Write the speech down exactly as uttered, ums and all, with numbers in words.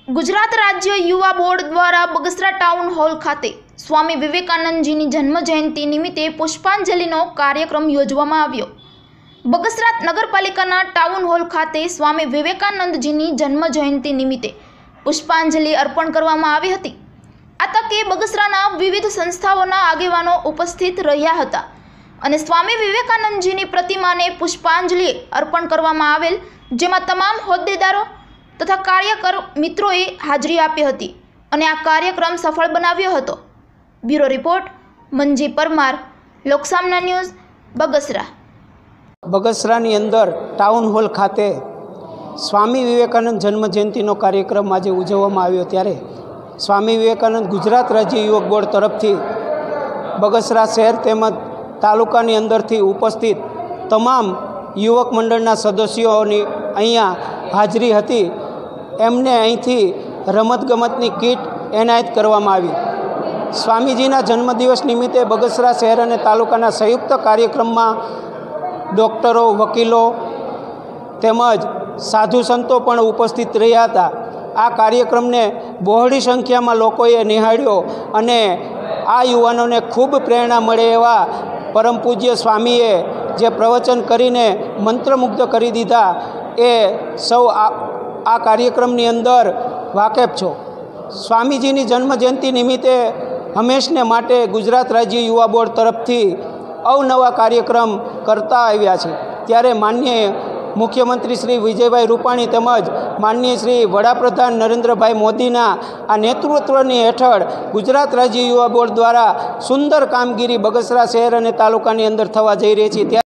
गुजरात राज्य युवा बोर्ड द्वारा बगसरा टाउन हॉल खाते स्वामी विवेकानंदजीની जन्म जयंती निमित्ते पुष्पांजलिનો कार्यक्रम योजવામાં આવ્યો। बगसरा नगरपालिकाના टाउन हॉल खाते स्वामी विवेकानंदजीની जन्म जयंती निमित्ते पुष्पांजलि अर्पण કરવામાં આવી હતી। આ તકે બગસરાના વિવિધ સંસ્થાઓના આગેવાનો ઉપસ્થિત રહ્યા હતા અને સ્વામી વિવેકાનંદજીની પ્રતિમાને પુષ્પાંજલિ અર્પણ કરવામાં આવેલ, જેમાં તમામ હોદ્દેદારો तथा कार्यकर मित्रों हाजरी आपी हती अने आ कार्यक्रम सफल बनाव्यो हतो। Bureau report Manji Parmar, Loksamna news, Bagasara. बगसरानी अंदर टाउन हॉल खाते स्वामी विवेकानंद जन्म जयंतीनो कार्यक्रम आज उजववामां आव्यो, त्यारे स्वामी विवेकानंद गुजरात राज्य युवक बोर्ड तरफथी बगसरा शहर तेमज तालुकानी अंदरथी उपस्थित तमाम युवक मंडळना सदस्योनी अहींया हाजरी हती। एमने अहींथी रमतगमतनी किट एनायत करवामां आवी। स्वामीजीना जन्मदिवस निमित्ते बगसरा शहर अने तालुकाना संयुक्त कार्यक्रममां डॉक्टरो, वकीलो तेमज साधु संतो पण उपस्थित रह्या हता। आ कार्यक्रमने बहोળી संख्यामां लोकोए निहाळ्यो अने आ युवानोने खूब प्रेरणा मळे एवा परम पूज्य स्वामीए जे प्रवचन करीने मंत्रमुग्ध करी दीधा ए सौ आ, आ कार्यक्रमनी अंदर वाकेफ छो। स्वामीजीनी जन्म जयंती निमित्ते हमेशने माटे गुजरात राज्य युवा बोर्ड तरफथी अवनवा कार्यक्रम करता आव्या छे, त्यारे माननीय मुख्यमंत्री श्री विजयभाई रूपाणी तेमज माननीय श्री वडाप्रधान नरेन्द्रभाई मोदीना आ नेतृत्वनी हेठळ गुजरात राज्य युवा बोर्ड द्वारा सुंदर कामगीरी बगसरा शहर अने तालुकानी अंदर थवा जई रही छे।